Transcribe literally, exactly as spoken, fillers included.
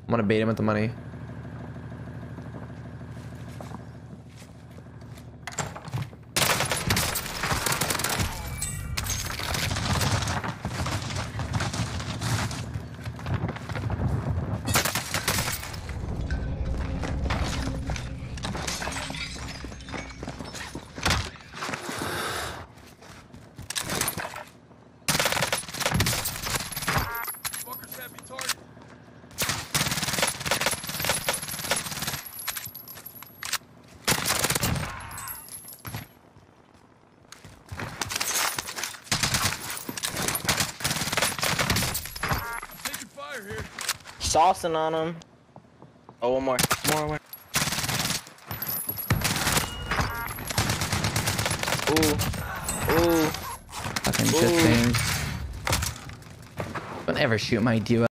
I'm gonna bait him with the money. Saucing on him. Oh, one more. More, more. Ooh. Ooh. Fucking shit things. Don't ever shoot my duo.